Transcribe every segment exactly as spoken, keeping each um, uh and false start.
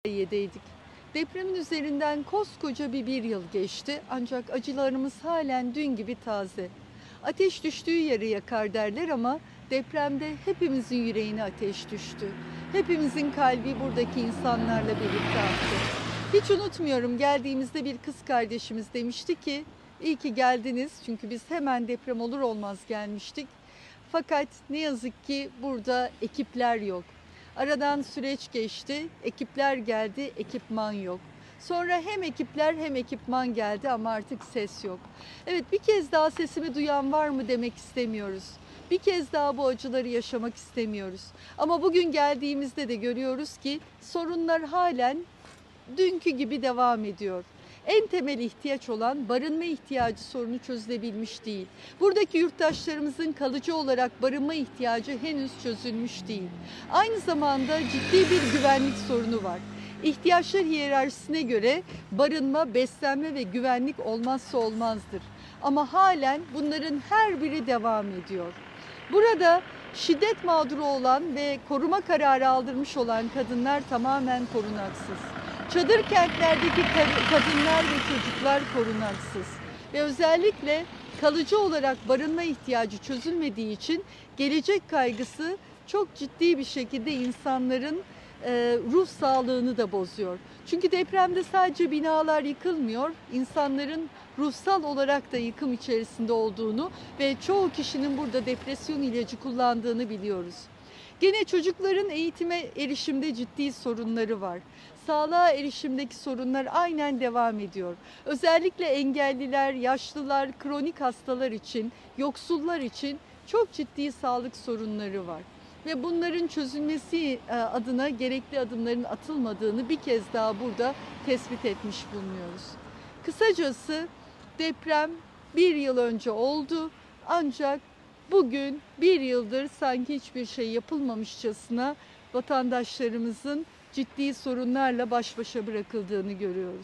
yedeydik. Depremin üzerinden koskoca bir bir yıl geçti ancak acılarımız halen dün gibi taze. Ateş düştüğü yeri yakar derler ama depremde hepimizin yüreğine ateş düştü. Hepimizin kalbi buradaki insanlarla birlikte attı. Hiç unutmuyorum, geldiğimizde bir kız kardeşimiz demişti ki iyi ki geldiniz, çünkü biz hemen deprem olur olmaz gelmiştik. Fakat ne yazık ki burada ekipler yok. Aradan süreç geçti, ekipler geldi, ekipman yok. Sonra hem ekipler hem ekipman geldi ama artık ses yok. Evet, bir kez daha sesimi duyan var mı demek istemiyoruz. Bir kez daha bu acıları yaşamak istemiyoruz. Ama bugün geldiğimizde de görüyoruz ki sorunlar halen dünkü gibi devam ediyor. En temel ihtiyaç olan barınma ihtiyacı sorunu çözülebilmiş değil. Buradaki yurttaşlarımızın kalıcı olarak barınma ihtiyacı henüz çözülmüş değil. Aynı zamanda ciddi bir güvenlik sorunu var. İhtiyaçlar hiyerarşisine göre barınma, beslenme ve güvenlik olmazsa olmazdır. Ama halen bunların her biri devam ediyor. Burada şiddet mağduru olan ve koruma kararı aldırmış olan kadınlar tamamen korunaksız. Çadır kentlerdeki kadınlar ve çocuklar korunaksız. Ve özellikle kalıcı olarak barınma ihtiyacı çözülmediği için gelecek kaygısı çok ciddi bir şekilde insanların e, ruh sağlığını da bozuyor. Çünkü depremde sadece binalar yıkılmıyor, insanların ruhsal olarak da yıkım içerisinde olduğunu ve çoğu kişinin burada depresyon ilacı kullandığını biliyoruz. Gene çocukların eğitime erişimde ciddi sorunları var. Sağlığa erişimdeki sorunlar aynen devam ediyor. Özellikle engelliler, yaşlılar, kronik hastalar için, yoksullar için çok ciddi sağlık sorunları var. Ve bunların çözülmesi adına gerekli adımların atılmadığını bir kez daha burada tespit etmiş bulunuyoruz. Kısacası deprem bir yıl önce oldu ancak bugün bir yıldır sanki hiçbir şey yapılmamışçasına vatandaşlarımızın ciddi sorunlarla baş başa bırakıldığını görüyoruz.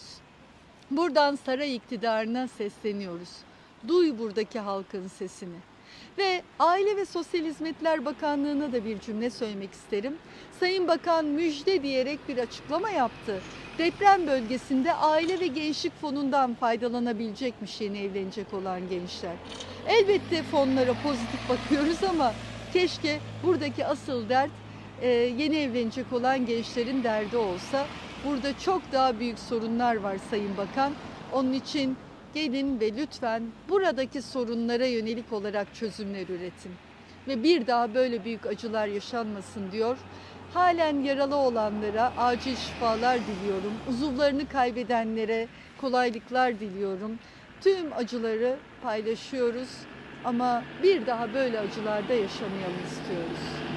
Buradan saray iktidarına sesleniyoruz. Duy buradaki halkın sesini. Ve Aile ve Sosyal Hizmetler Bakanlığı'na da bir cümle söylemek isterim. Sayın Bakan müjde diyerek bir açıklama yaptı. Deprem bölgesinde Aile ve Gençlik Fonu'ndan faydalanabilecekmiş yeni evlenecek olan gençler. Elbette fonlara pozitif bakıyoruz ama keşke buradaki asıl dert e, yeni evlenecek olan gençlerin derdi olsa. Burada çok daha büyük sorunlar var Sayın Bakan. Onun için gelin ve lütfen buradaki sorunlara yönelik olarak çözümler üretin. Ve bir daha böyle büyük acılar yaşanmasın diyor. Halen yaralı olanlara acil şifalar diliyorum. Uzuvlarını kaybedenlere kolaylıklar diliyorum. Tüm acıları paylaşıyoruz ama bir daha böyle acılarda yaşamayalım istiyoruz.